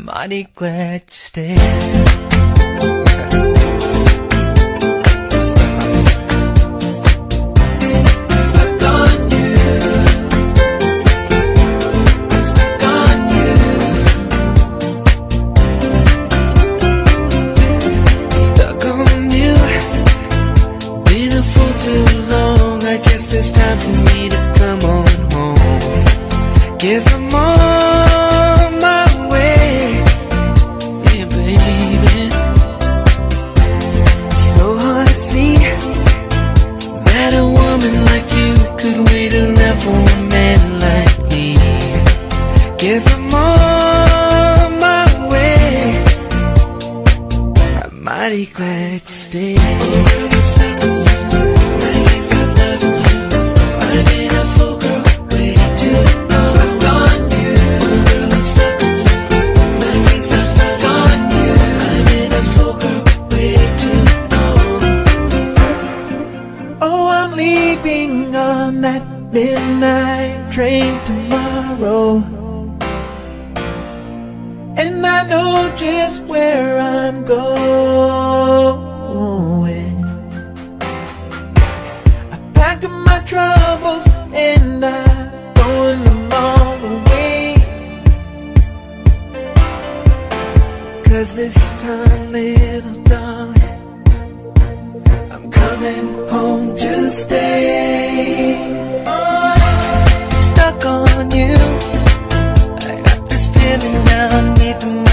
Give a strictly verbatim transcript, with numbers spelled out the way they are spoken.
mighty glad you stayed. It's time for me to come on home. Guess I'm on my way. Yeah, baby. So hard to see that a woman like you could wait around for a man like me. Guess I'm on my way. I'm mighty glad you stayed. Oh, girl, I'm stuck on you. I can't stop loving you. I've been a fool, girl, way too long. Stuck on you, girl, I'm stuck on you. I can't stop stuck on you. I've been a fool, girl, way too long. Oh, I'm leaving on that midnight train tomorrow, and I know just where I'm going. Packed up my troubles and I'm throwing them all away. Cause this time, little darling, I'm coming home to stay. Oh, stuck on you. I got this feeling now deep in